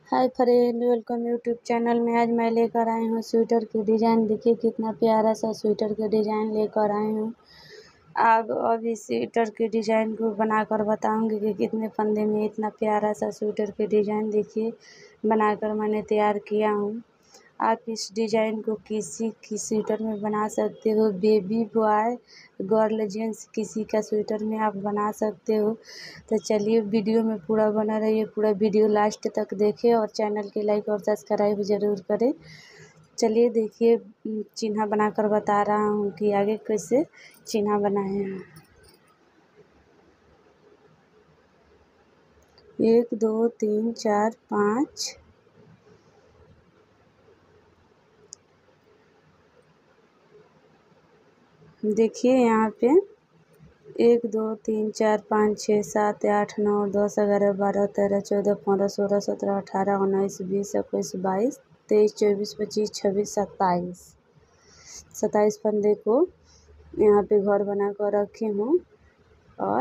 हाय friend, welcome YouTube channel में। आज मैं लेकर आई हूँ स्वेटर की डिज़ाइन। देखिए कितना प्यारा सा स्वेटर का डिज़ाइन लेकर आई हूँ। अब इस स्वेटर के डिज़ाइन को बनाकर बताऊंगी कि कितने फंदे में इतना प्यारा सा स्वेटर के डिज़ाइन देखिए बनाकर मैंने तैयार किया हूँ। आप इस डिज़ाइन को किसी की स्वेटर में बना सकते हो, बेबी बॉय, गर्ल, जेंट्स किसी का स्वेटर में आप बना सकते हो। तो चलिए वीडियो में पूरा बना रहिए, पूरा वीडियो लास्ट तक देखें और चैनल के लाइक और सब्सक्राइब ज़रूर करें। चलिए देखिए, चिन्ह बनाकर बता रहा हूँ कि आगे कैसे चिन्ह बनाए हैं। 1 2 3 4 5 देखिए यहाँ पे 1 2 3 4 5 6 7 8 9 10 11 12 13 14 15 16 17 18 19 20 21 22 23 24 25 26 27 फंदे को यहाँ पे घर बना कर रखी हूँ। और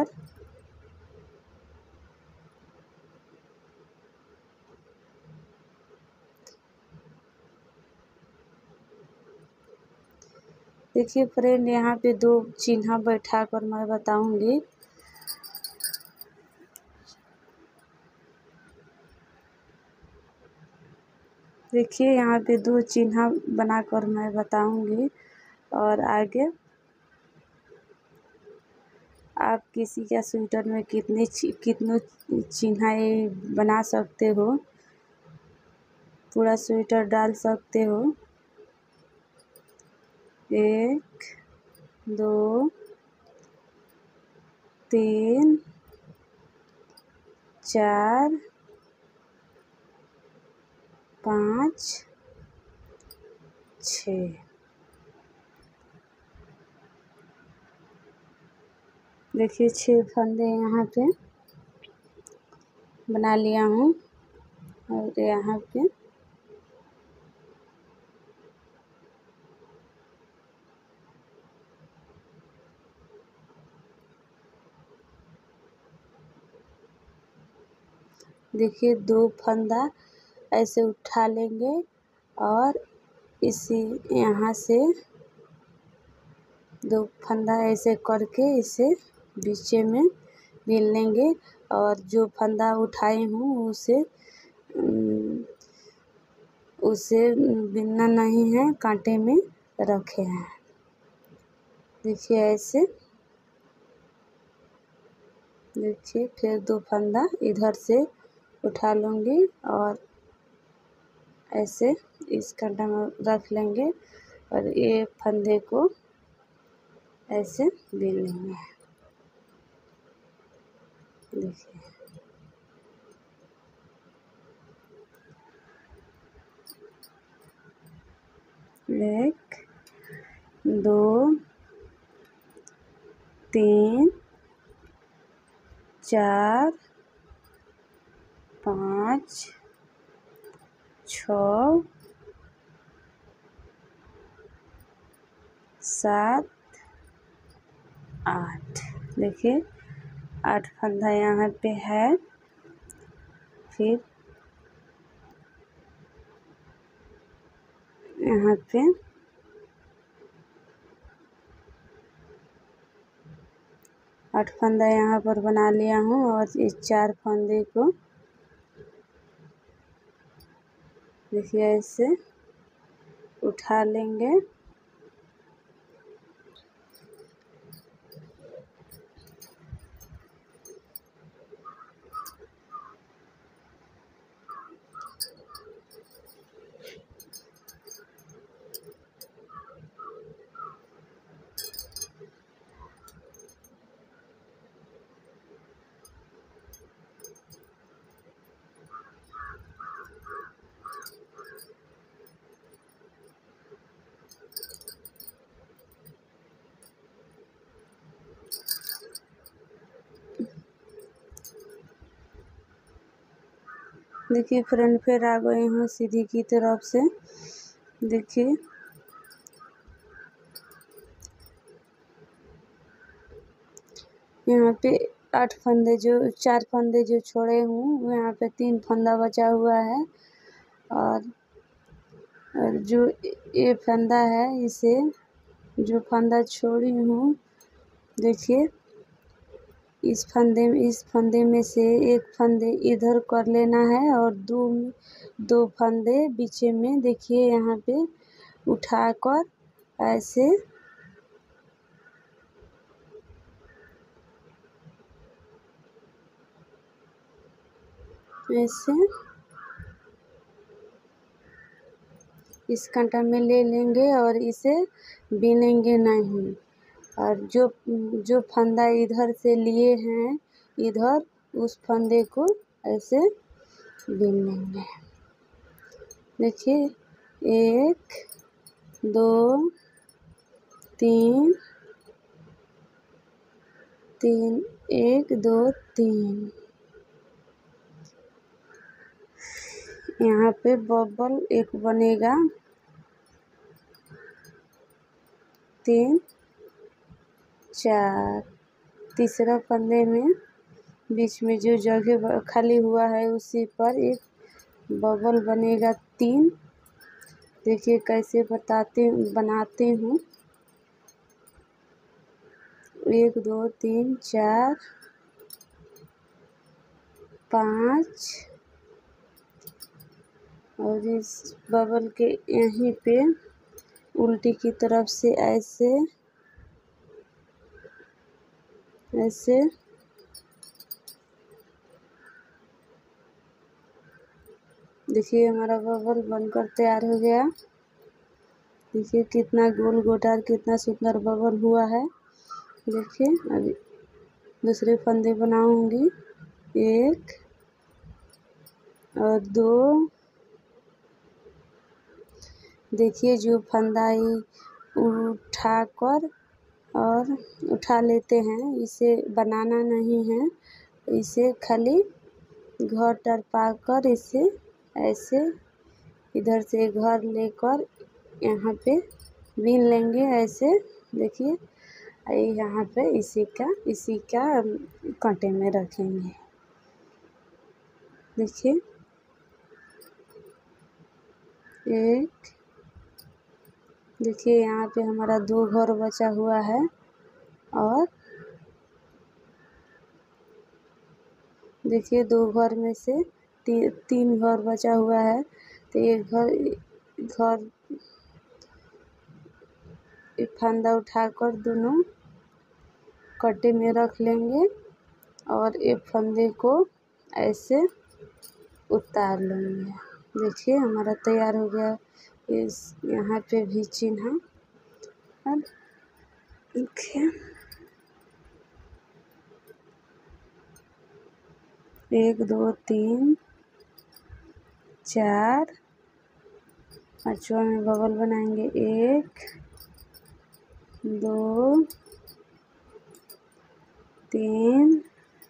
देखिए फ्रेंड, यहाँ पे 2 चिन्ह बैठा कर मैं बताऊंगी। देखिए यहाँ पे 2 चिन्ह बनाकर मैं बताऊंगी। और आगे आप किसी का स्वेटर में कितने चिन्ह बना सकते हो, पूरा स्वेटर डाल सकते हो। 1 2 3 4 5 6 देखिए 6 फंदे यहाँ पे बना लिया हूँ। और यहाँ पे देखिए 2 फंदा ऐसे उठा लेंगे और इसी यहाँ से 2 फंदा ऐसे करके इसे बीचे में बिन लेंगे। और जो फंदा उठाई हूँ उसे बिनना नहीं है, कांटे में रखे हैं। देखिए ऐसे, देखिए फिर 2 फंदा इधर से उठा लूँगी और ऐसे इस कांटे में रख लेंगे और ये फंदे को ऐसे बिन लेंगे। देखिए 1 2 3 4 5 6 7 8 देखिए 8 फंदा यहाँ पे है। फिर यहाँ पे 8 फंदा यहाँ पर बना लिया हूँ। और इस 4 फंदे को देखिए ऐसे उठा लेंगे। देखिए फ्रेंड, फिर आ गई हूँ सीधी की तरफ से। देखिए यहाँ पे 8 फंदे जो 4 फंदे जो छोड़े हूँ यहाँ पे 3 फंदा बचा हुआ है। और जो ये फंदा है इसे जो फंदा छोड़ी हूँ देखिए इस फंदे में से एक फंदे इधर कर लेना है और दो फंदे बीच में देखिए यहाँ पे उठाकर ऐसे इस कांटा में ले लेंगे और इसे बीनेंगे नहीं। और जो फंदा इधर से लिए हैं इधर उस फंदे को ऐसे बीन लेंगे। देखिए 1 2 3 1 2 3 यहाँ पे बबल एक बनेगा 3 4 तीसरा फंदे में बीच में जो जगह खाली हुआ है उसी पर एक बबल बनेगा 3। देखिए कैसे बनाते हूँ 1 2 3 4 5 और इस बबल के यहीं पे उल्टी की तरफ से ऐसे देखिए हमारा बबल बनकर तैयार हो गया। देखिए कितना गोल गोटार कितना सुंदर बबल हुआ है। देखिए अभी दूसरे फंदे बनाऊंगी 1 और 2। देखिए जो फंदा उठाकर और उठा लेते हैं इसे बनाना नहीं है, इसे खाली घर टरपा कर इसे ऐसे इधर से घर लेकर यहाँ पे बीन लेंगे ऐसे। देखिए यहाँ पे इसी का कांटे में रखेंगे। देखिए 1 देखिए यहाँ पे हमारा 2 घर बचा हुआ है और देखिए 2 घर में से 3 घर बचा हुआ है। तो एक फंदा उठाकर दोनों कट्टे में रख लेंगे और एक फंदे को ऐसे उतार लेंगे। देखिए हमारा तैयार हो गया। इस यहाँ पे भी चिन्ह अब देखिए 1 2 3 4 पांचवा में बबल बनाएंगे 1 2 3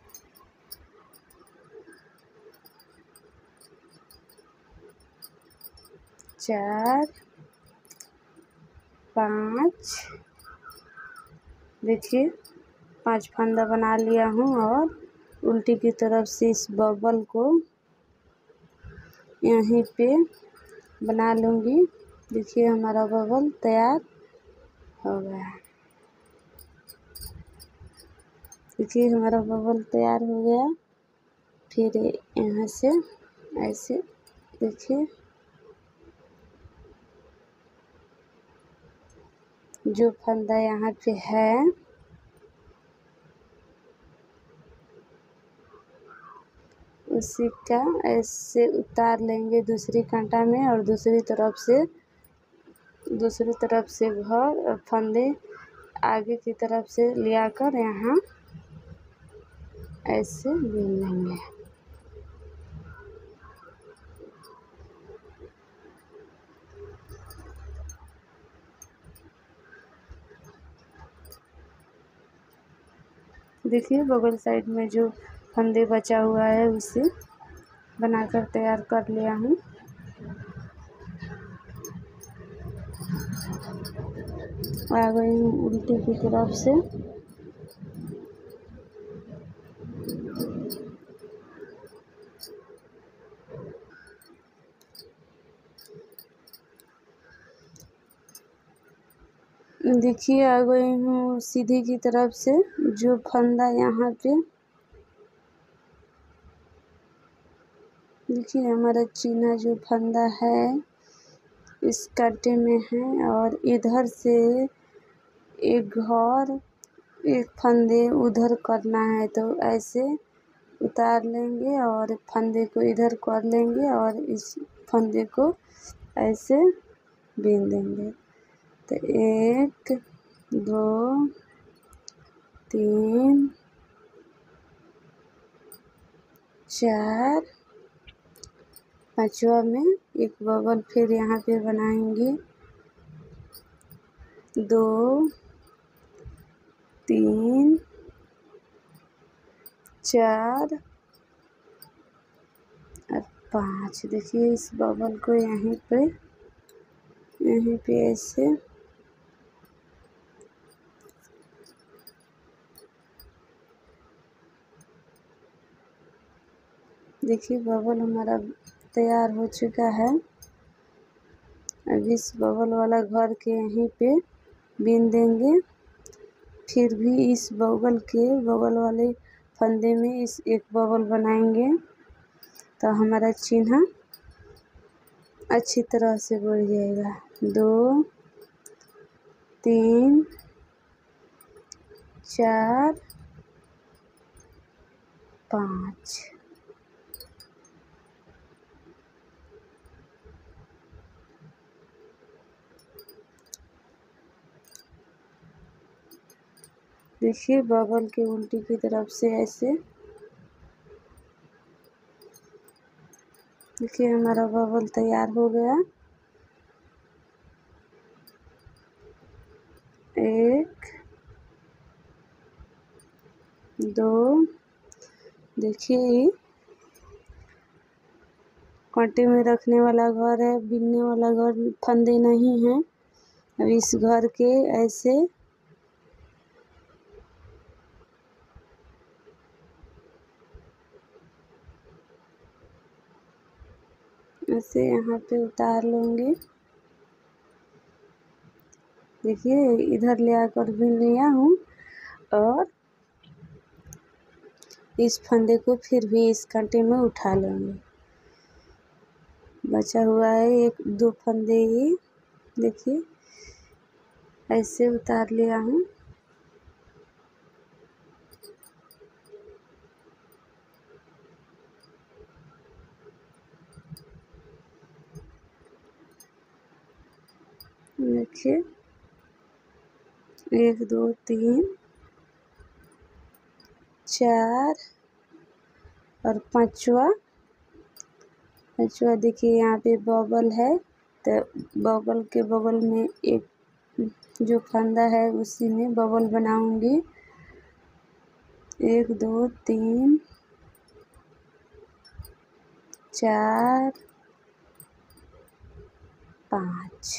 4 5। देखिए 5 फंदा बना लिया हूँ और उल्टी की तरफ से इस बबल को यहीं पे बना लूँगी। देखिए हमारा बबल तैयार हो गया। देखिए हमारा बबल तैयार हो गया। फिर यहाँ से ऐसे देखिए जो फंदा यहाँ पे है उसी का ऐसे उतार लेंगे दूसरी कांटा में और दूसरी तरफ से घर फंदे आगे की तरफ से लिया कर यहाँ ऐसे बीन लेंगे। देखिए बगल साइड में जो फंदे बचा हुआ है उसे बनाकर तैयार कर लिया हूँ। आ गई हूँ उल्टी की तरफ से। देखिए आ गई हूँ सीधी की तरफ से, जो फंदा यहाँ पे देखिए हमारा चीना जो फंदा है इस कांटे में है, और इधर से एक घर एक फंदे उधर करना है, तो ऐसे उतार लेंगे और फंदे को इधर कर लेंगे और इस फंदे को ऐसे बीन देंगे। तो 1 2 3 4, पांचवा में एक बबल फिर यहाँ पे बनाएंगे। 2 3 4 और 5। देखिए इस बबल को यहीं पे ऐसे देखिए बबल हमारा तैयार हो चुका है। अब इस बबल वाला घर के यहीं पे बीन देंगे। फिर भी इस बगल वाले फंदे में इस एक बबल बनाएंगे, तो हमारा चिन्ह अच्छी तरह से बढ़ जाएगा। 2 3 4 5। देखिए बबल के उल्टी की तरफ से ऐसे, देखिए हमारा बबल तैयार हो गया। 1 2, देखिए कांटे में रखने वाला घर है, बिनने वाला घर, फंदे नहीं है। अब इस घर के ऐसे यहाँ पे उतार लेंगे। देखिए इधर ले आकर बीन लिया हूँ, और इस फंदे को फिर भी इस कांटे में उठा लेंगे। बचा हुआ है 1 2 फंदे, ये देखिए ऐसे उतार लिया हूँ। देखिए 1 2 3 4 और पांचवा देखिए यहाँ पे बबल है, तो बबल के बगल में एक जो फंदा है उसी में बबल बनाऊंगी। 1 2 3 4 5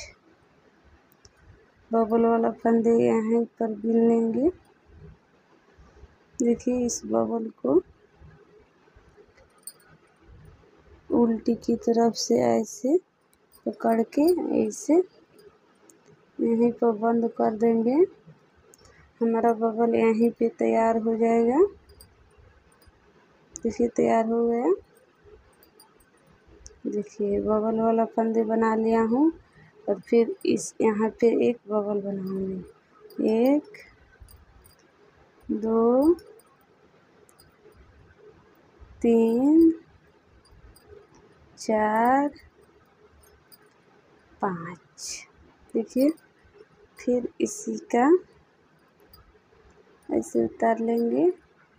बबल वाला फंदे यहाँ पर बीन लेंगे। देखिए इस बबल को उल्टी की तरफ से ऐसे पकड़ के ऐसे यहीं पर बंद कर देंगे। हमारा बबल यहीं पे तैयार हो जाएगा। देखिए तैयार हो गया। देखिए बबल वाला फंदे बना लिया हूँ, और फिर इस यहाँ पे एक बबल बनाऊंगी। 1 2 3 4 5। देखिए फिर इसी का ऐसे उतार लेंगे।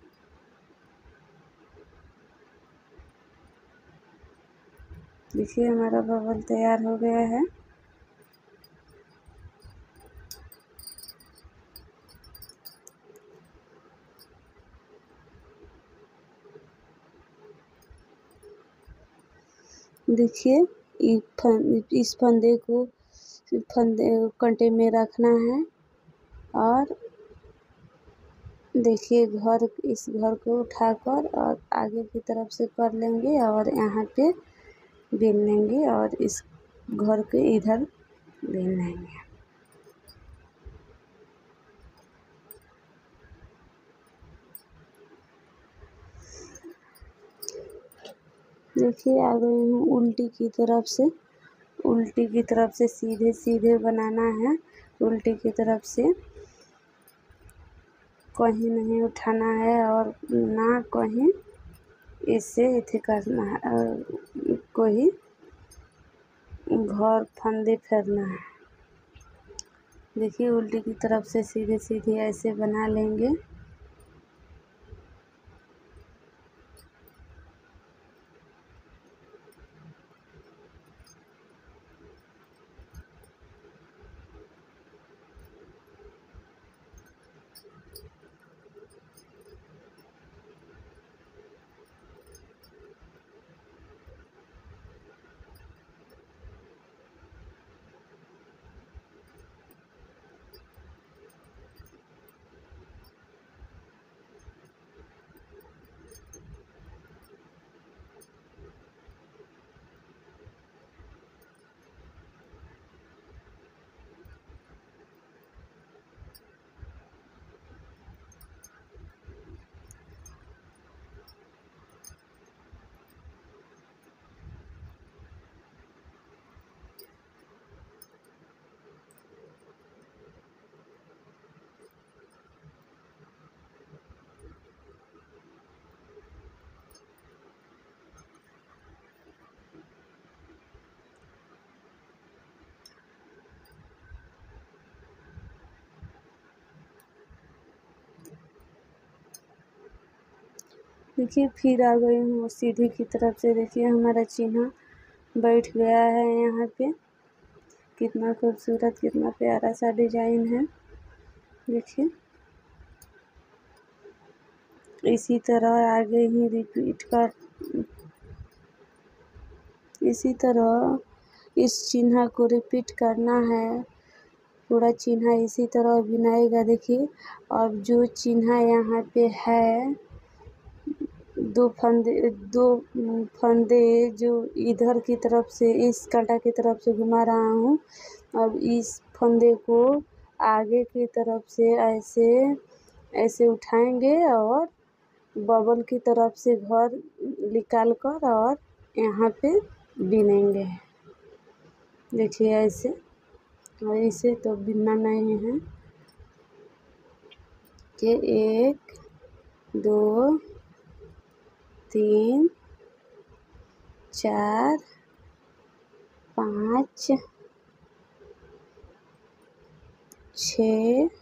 देखिए हमारा बबल तैयार हो गया है। देखिए इस फंदे को कांटे में रखना है, और देखिए इस घर को उठाकर और आगे की तरफ से कर लेंगे और यहाँ पे बीन लेंगे, और इस घर के इधर बीन लेंगे। देखिए आ गई हूँ उल्टी की तरफ से। उल्टी की तरफ से सीधे सीधे बनाना है, उल्टी की तरफ से कहीं नहीं उठाना है और ना कहीं इससे इथे करना है, कोई घर फंदे फेरना है। देखिए उल्टी की तरफ से सीधे सीधे ऐसे बना लेंगे। देखिए फिर आ गई हूँ सीधी की तरफ से। देखिए हमारा चिन्ह बैठ गया है यहाँ पे। कितना खूबसूरत, कितना प्यारा सा डिजाइन है। देखिए इसी तरह आगे ही रिपीट कर, इसी तरह इस चिन्ह को रिपीट करना है। पूरा चिन्ह इसी तरह बनाएगा। देखिए अब जो चिन्ह यहाँ पे है, दो फंदे जो इधर की तरफ से इस कांटा की तरफ से घुमा रहा हूँ। अब इस फंदे को आगे की तरफ से ऐसे ऐसे उठाएंगे और बबल की तरफ से घर निकाल कर और यहाँ पे बिनेंगे। देखिए ऐसे, और इसे तो बिनना नहीं है कि 1 2 3 4 5 6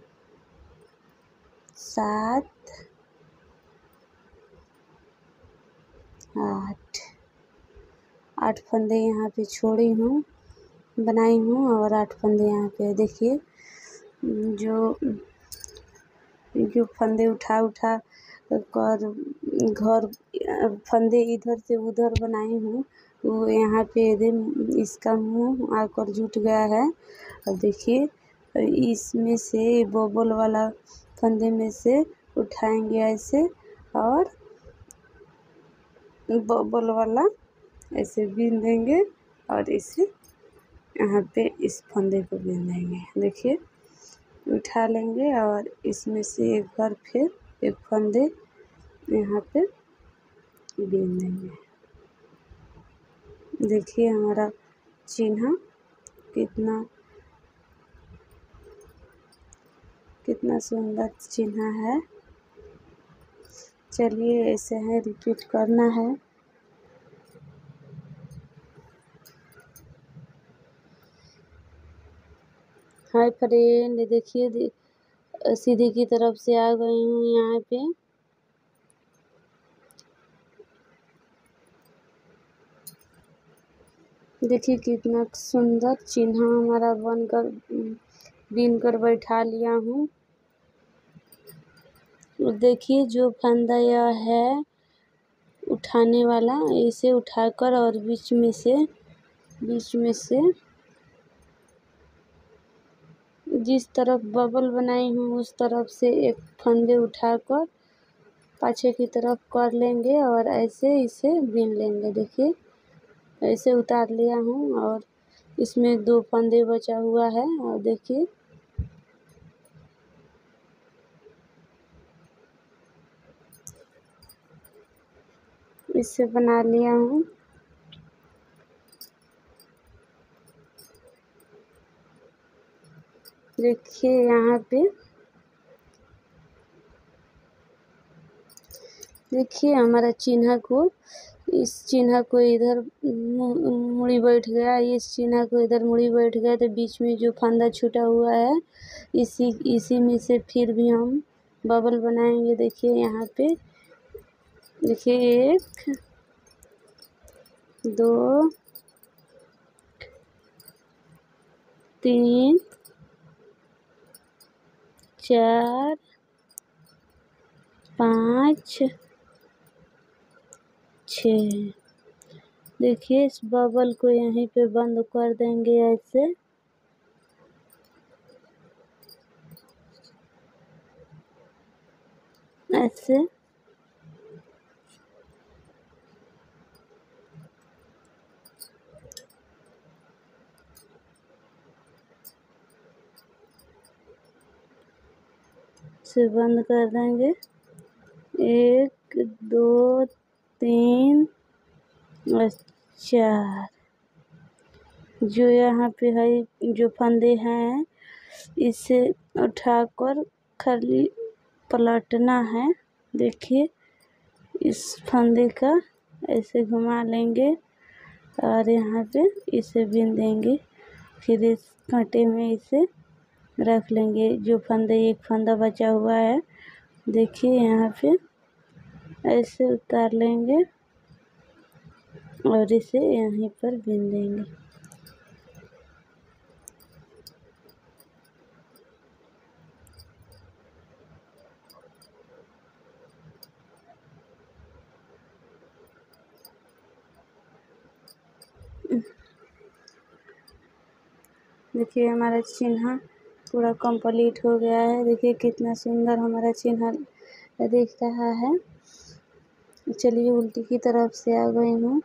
7 8 फंदे यहाँ पे छोड़ी हूँ, बनाई हूँ और 8 फंदे यहाँ पे। देखिए जो फंदे उठा कर घर फंदे इधर से उधर बनाई हूँ, वो यहाँ पे इसका मुंह आकर जुट गया है। अब देखिए इसमें से बबल वाला फंदे में से उठाएंगे ऐसे और बबल वाला ऐसे बीन देंगे और इसे यहाँ पे इस फंदे को बीन देंगे। देखिए उठा लेंगे और इसमें से एक बार फिर एक फंदे यहाँ पे बीन देंगे। देखिए हमारा चिन्ह कितना सुंदर चिन्ह है। चलिए ऐसे है, रिपीट करना है। हाय फ्रेंड, देखिए सीधी की तरफ से आ गई हूँ यहाँ पे। देखिए कितना सुंदर चिन्ह हमारा बनकर बीनकर बैठा लिया हूँ। देखिए जो फंदा यह है उठाने वाला, इसे उठाकर और बीच में से जिस तरफ बबल बनाई हूँ उस तरफ से एक फंदे उठाकर पाछे की तरफ कर लेंगे और ऐसे इसे बीन लेंगे। देखिए ऐसे उतार लिया हूँ और इसमें 2 फंदे बचा हुआ है। और देखिए इससे बना लिया हूँ। देखिए यहाँ पे देखिए हमारा चिन्ह को, इस चिन्ह को इधर मुड़ी बैठ गया, इस चिन्ह को इधर मुड़ी बैठ गया, तो बीच में जो फंदा छूटा हुआ है इसी में से फिर भी हम बबल बनाएंगे। देखिए यहाँ पे देखिए 1 2 3 4 5 6। देखिए इस बबल को यहीं पे बंद कर देंगे ऐसे। ऐसे से बंद कर देंगे। 1 2 3 और 4। जो यहाँ पे है जो फंदे हैं इसे उठाकर खाली पलटना है। देखिए इस फंदे का ऐसे घुमा लेंगे और यहाँ पे इसे बीन देंगे। फिर इस कांटे में इसे रख लेंगे। जो फंदे, एक फंदा बचा हुआ है देखिए यहाँ पे ऐसे उतार लेंगे और इसे यहीं पर बीन देंगे। देखिए हमारा चिन्ह पूरा कंप्लीट हो गया है। देखिए कितना सुंदर हमारा चिन्ह दिख रहा है। चलिए उल्टी की तरफ से आ गई हूँ।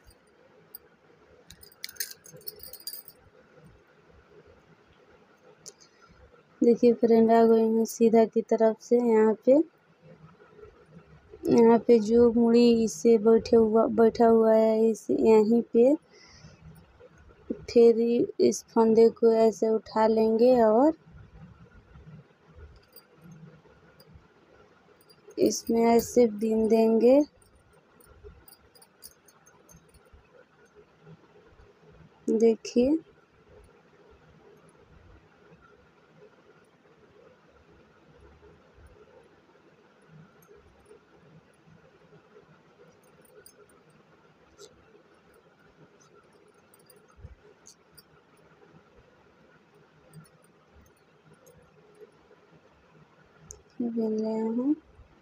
देखिए फ्रेंड आ गई हूँ सीधा की तरफ से। यहाँ पे जो मुड़ी इससे बैठा हुआ है इस यहीं पे फिर इस फंदे को ऐसे उठा लेंगे और इसमें ऐसे बीन देंगे। देखिए बीन लिया हूँ।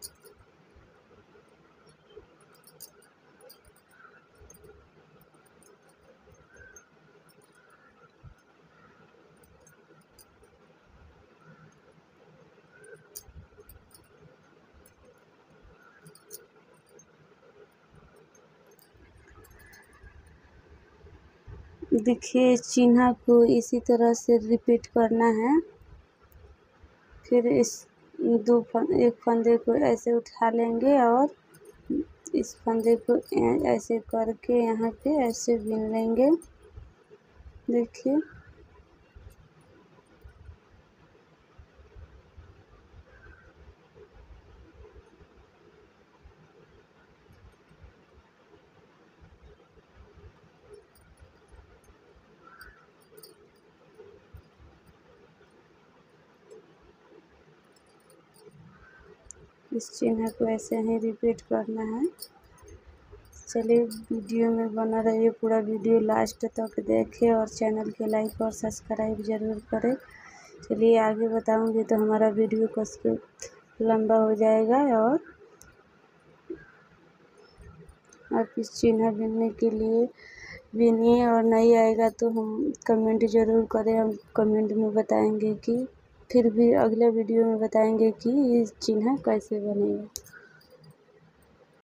देखिए चिन्ह को इसी तरह से रिपीट करना है। फिर इस एक फंदे को ऐसे उठा लेंगे और इस फंदे को ऐसे करके यहाँ पे ऐसे बीन लेंगे। देखिए इस चिन्ह को ऐसे ही रिपीट करना है। चलिए वीडियो में बना रहिए, पूरा वीडियो लास्ट तक देखें और चैनल के लाइक और सब्सक्राइब ज़रूर करें। चलिए आगे बताऊंगी तो हमारा वीडियो कसके लंबा हो जाएगा। और आप इस चिन्ह बीनने के लिए बीनिए और नहीं आएगा तो हम कमेंट ज़रूर करें। हम कमेंट में बताएंगे कि फिर भी अगले वीडियो में बताएंगे कि ये चिन्ह कैसे बनेगा।